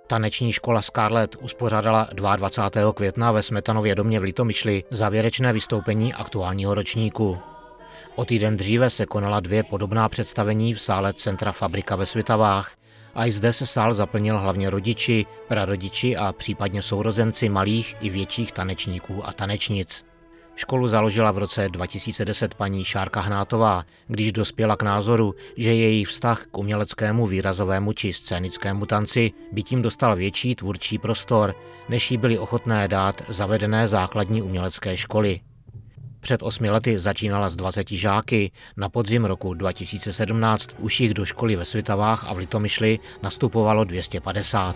Taneční škola Scarlett uspořádala 22. května ve Smetanově domě v Litomyšli závěrečné vystoupení aktuálního ročníku. O týden dříve se konala 2 podobná představení v sále Centra Fabrika ve Svitavách a i zde se sál zaplnil hlavně rodiči, prarodiči a případně sourozenci malých i větších tanečníků a tanečnic. Školu založila v roce 2010 paní Šárka Hnátová, když dospěla k názoru, že její vztah k uměleckému výrazovému či scénickému tanci by tím dostal větší tvůrčí prostor, než jí byly ochotné dát zavedené základní umělecké školy. Před 8 lety začínala s 20 žáky, na podzim roku 2017 už jich do školy ve Svitavách a v Litomyšli nastupovalo 250.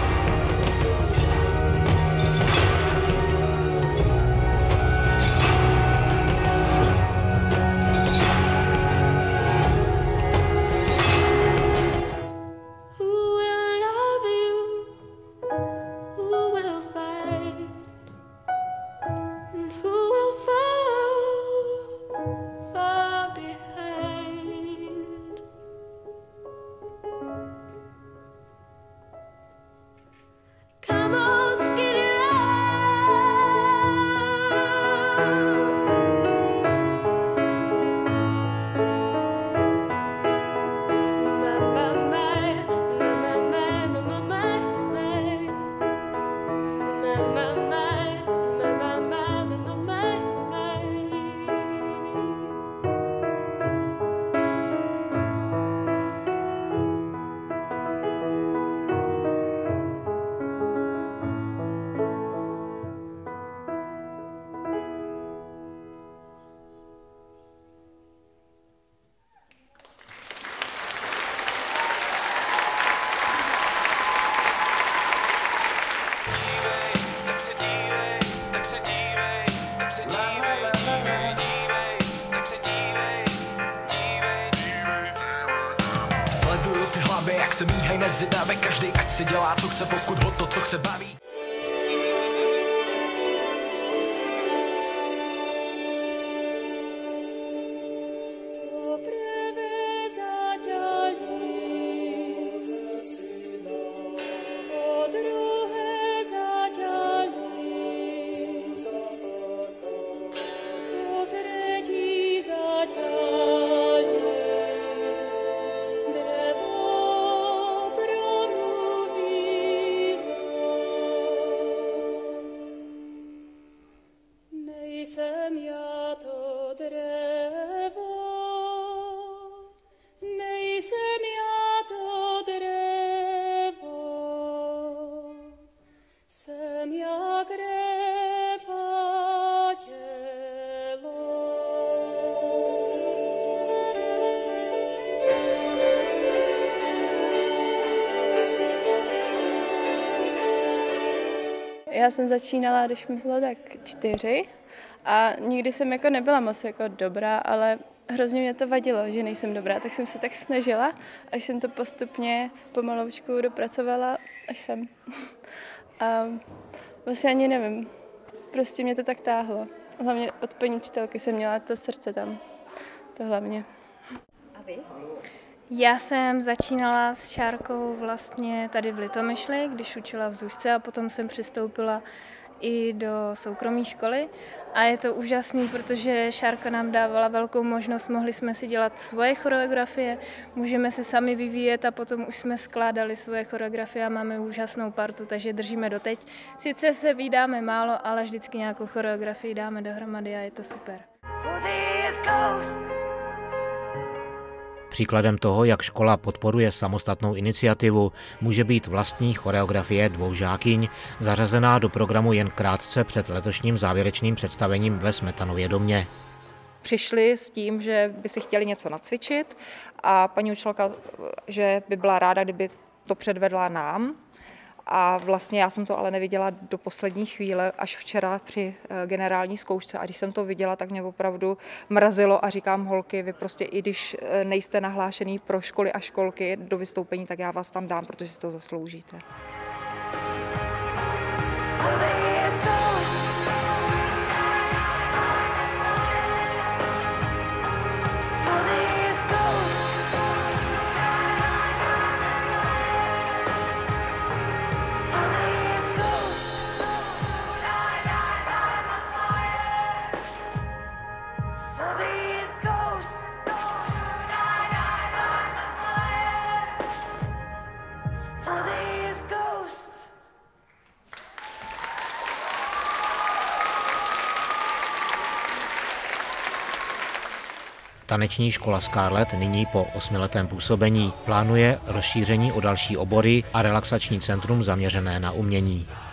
Jak se míhej mezi námi, každý ať si dělá, co chce, pokud ho to, co chce, baví. Nejsem já to dřevo, nejsem já to dřevo, jsem jak réva tělo. Já jsem začínala, když mi bylo tak 4 a nikdy jsem jako nebyla moc jako dobrá, ale hrozně mě to vadilo, že nejsem dobrá, tak jsem se tak snažila, až jsem to postupně pomaloučku dopracovala, až jsem. A vlastně ani nevím, prostě mě to tak táhlo. Hlavně od paní učitelky jsem měla to srdce tam, to hlavně. A vy? Já jsem začínala s Šárkou vlastně tady v Litomyšli, když učila v Zušce a potom jsem přistoupila i do soukromé školy. A je to úžasný, protože Šárka nám dávala velkou možnost, mohli jsme si dělat svoje choreografie, můžeme se sami vyvíjet a potom už jsme skládali svoje choreografie a máme úžasnou partu, takže držíme doteď. Sice se vídáme málo, ale vždycky nějakou choreografii dáme dohromady a je to super. Příkladem toho, jak škola podporuje samostatnou iniciativu, může být vlastní choreografie 2 žákyň, zařazená do programu jen krátce před letošním závěrečným představením ve Smetanově domě. Přišli s tím, že by si chtěli něco nacvičit a paní učitelka, že by byla ráda, kdyby to předvedla nám. A vlastně já jsem to ale neviděla do poslední chvíle, až včera při generální zkoušce. A když jsem to viděla, tak mě opravdu mrazilo a říkám, holky, vy prostě i když nejste nahlášený pro školy a školky do vystoupení, tak já vás tam dám, protože si to zasloužíte. Taneční škola Scarlett nyní po 8letém působení plánuje rozšíření o další obory a relaxační centrum zaměřené na umění.